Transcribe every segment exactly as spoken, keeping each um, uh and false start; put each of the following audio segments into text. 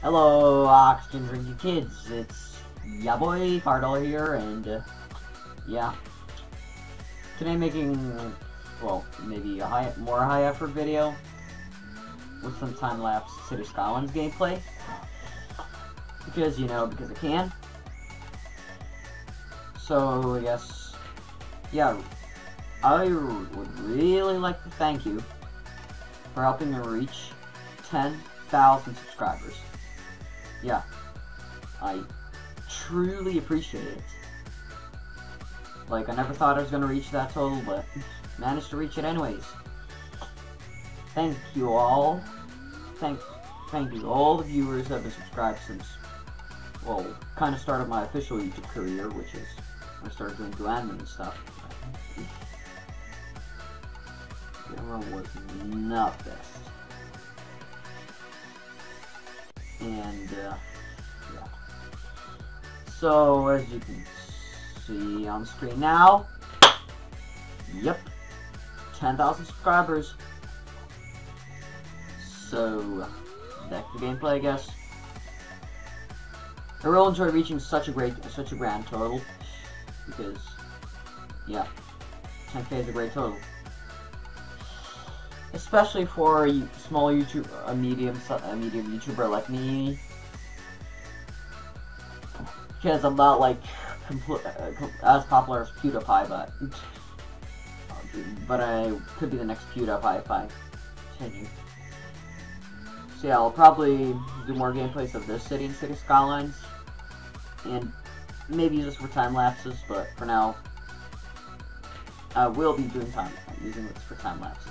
Hello, Oxygen Drinking Kids. It's ya boy Cardinal here, and uh, yeah, today I'm making well maybe a high, more high effort video with some time lapse City Skylines gameplay because you know because I can. So I guess yeah, I would really like to thank you for helping me reach ten thousand subscribers. Yeah, I truly appreciate it. Like, I never thought I was gonna reach that total, but managed to reach it anyways. Thank you all. Thank, thank you all the viewers that have been subscribed since, well, kind of started my official YouTube career, which is when I started doing admin and stuff. Camera was not best. And, uh, yeah. So, as you can see on screen now, yep, ten thousand subscribers. So, back to gameplay, I guess. I really enjoy reaching such a great, such a grand total, because, yeah, ten K is a great total. Especially for a small YouTube, a medium, a medium YouTuber like me, because I'm not like uh, as popular as PewDiePie, but but I could be the next PewDiePie if I continue. So yeah, I'll probably do more gameplays of this city and City Skylines, and maybe use this for time lapses. But for now, I will be doing time using this for time lapses.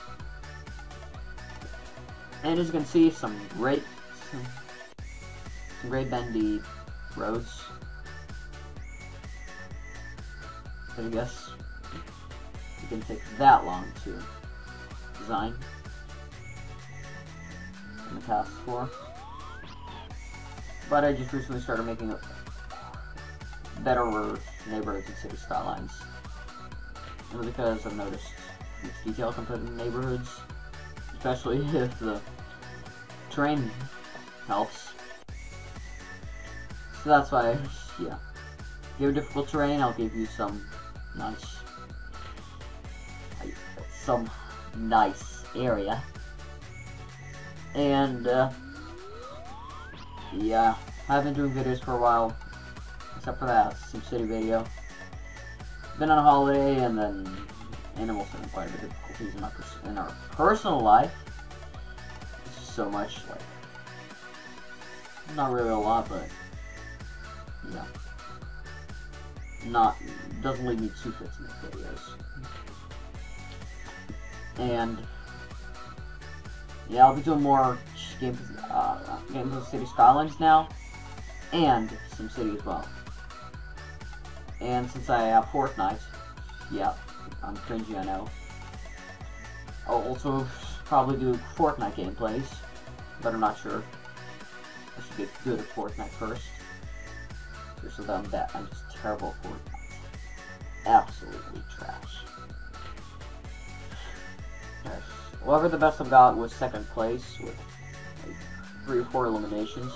And as you can see, some great, some, some great bendy roads. But I guess it didn't take that long to design in the task for. But I just recently started making a better neighborhoods in City Skylines. And because I've noticed much detail can put in neighborhoods. Especially if the terrain helps. So that's why, yeah. If you have difficult terrain, I'll give you some nice, some nice area. And, uh, yeah, I've been doing videos for a while, except for that SimCity video. Been on a holiday, and then animals having quite a bit of difficulties in, my pers in our personal life. It's just so much, like, not really a lot, but, yeah. Not, doesn't leave me too fit to make videos. And, yeah, I'll be doing more games, uh, games of City Skylines now, and SimCity as well. And since I have Fortnite, yeah. I'm cringy, I know. I'll also probably do Fortnite gameplays, but I'm not sure. I should get good at Fortnite first. Just so that I'm that I'm just terrible at Fortnite. Absolutely trash. Trash. However, the best I've got was second place with like three or four eliminations.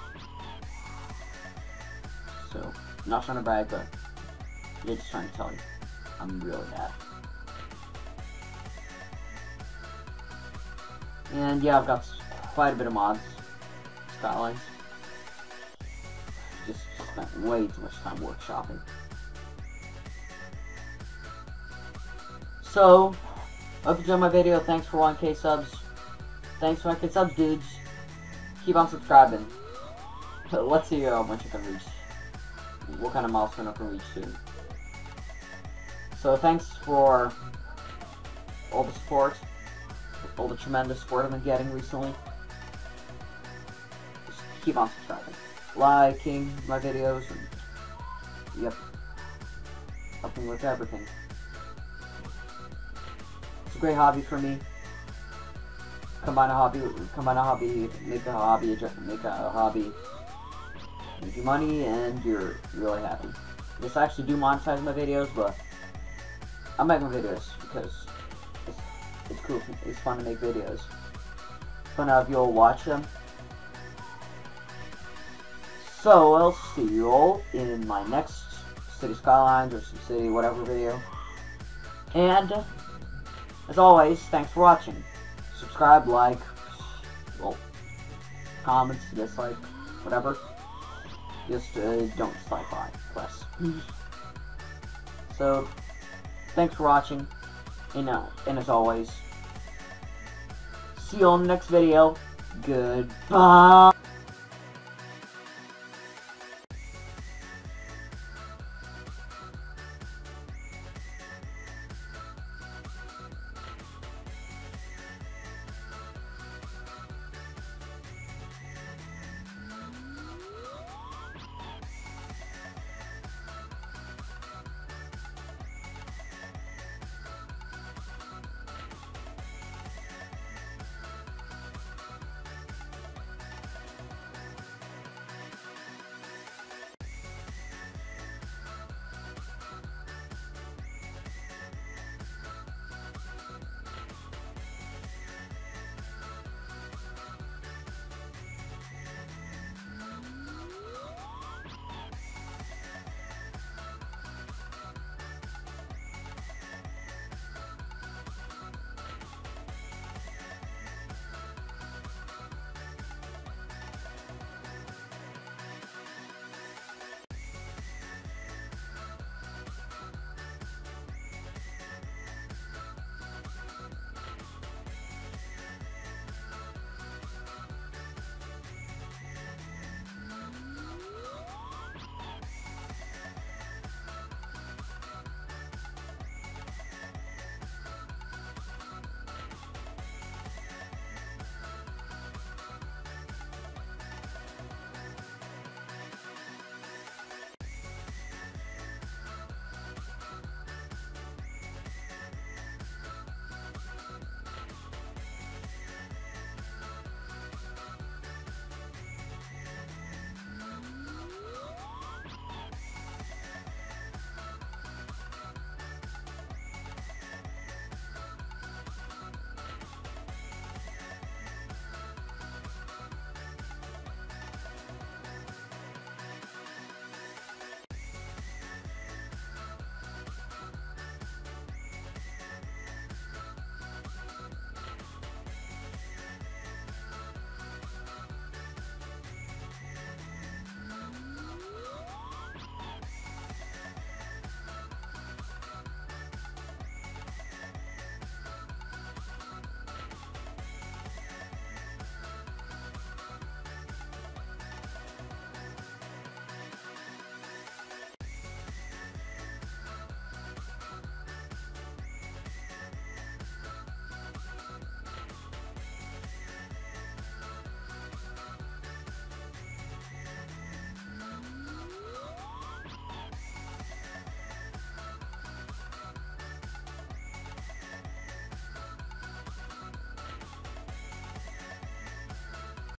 So, not trying to brag, but I'm just trying to tell you. I'm really bad. And yeah, I've got quite a bit of mods. Skylines. Just spent way too much time workshopping. So, hope you enjoyed my video. Thanks for one K subs. Thanks for one K subs, dudes. Keep on subscribing. Let's see how much I can reach. What kind of milestone I can reach soon. So thanks for all the support, all the tremendous support I've been getting recently. Just keep on subscribing, liking my videos, and yep, helping with everything. It's a great hobby for me. Combine a hobby, combine a hobby, make a hobby, make a hobby, make you money, and you're really happy. Yes, I actually do monetize my videos, but I make my videos because it's, it's cool. It's fun to make videos. Fun to have you all watch them. So, I'll see you all in my next City Skylines or Sim City, whatever video. And, as always, thanks for watching. Subscribe, like, well, comments, dislike, whatever. Just uh, don't dislike mine, less. So, thanks for watching, and, uh, and as always, see you on the next video. Goodbye.